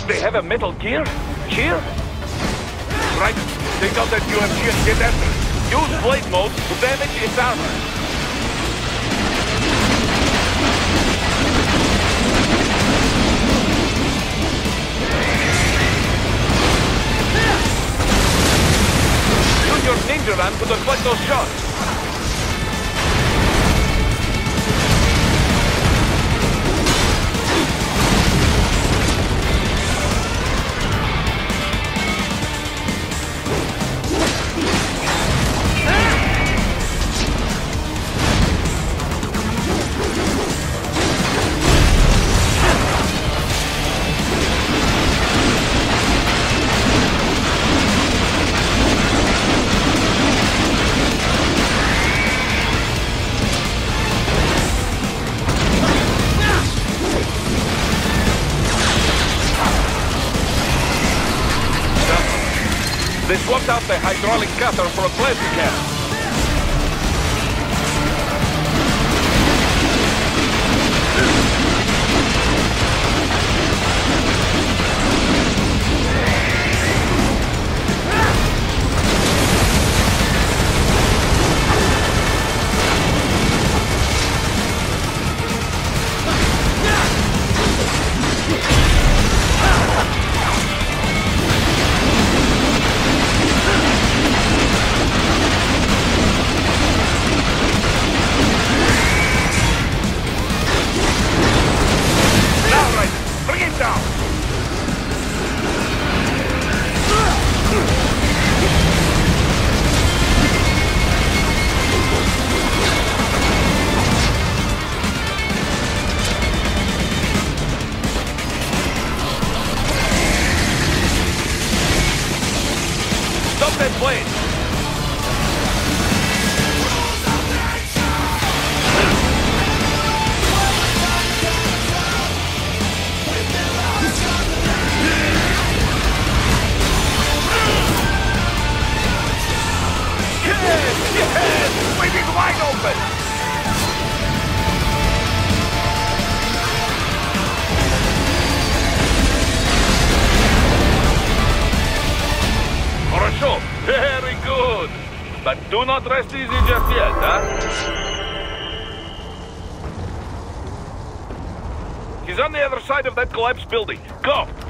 They have a metal gear? Here? Right. Take out that UMG and get after it. Use blade mode to damage its armor. Use your ninja ram to deflect those shots. They swapped out the hydraulic cutter for a plastic can. Stop that blade! Yes! Waving wide open! Хорошо, very good. But do not rest easy just yet, huh? He's on the other side of that collapsed building. Go!